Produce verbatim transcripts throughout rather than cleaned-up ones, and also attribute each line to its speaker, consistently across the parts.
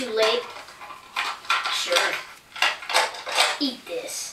Speaker 1: too late? Sure. Eat this.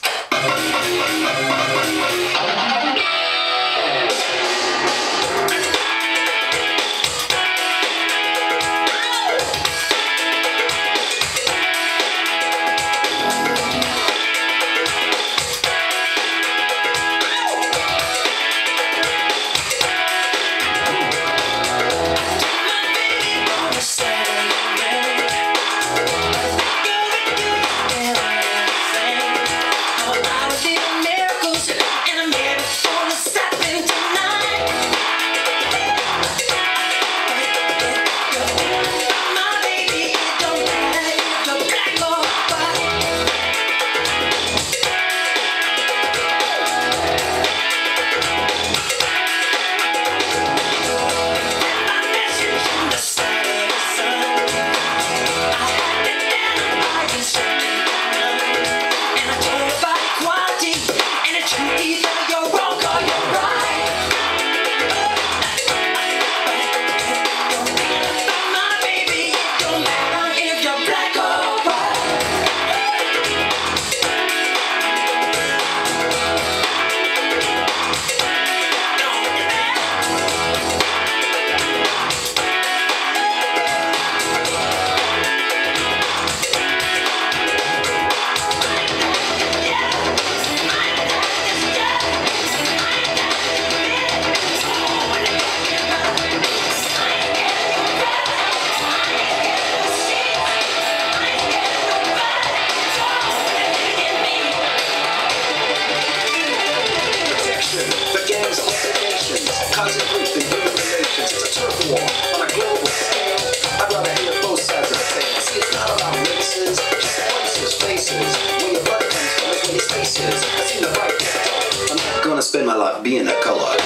Speaker 2: Constant grief and human relations. It's a turf war on a global scale. I'd rather hear both sides of the tale. See, it's not about races, just voices, faces. Where your blood comes from is where your space is. I see the right. I'm not gonna spend my life being a color.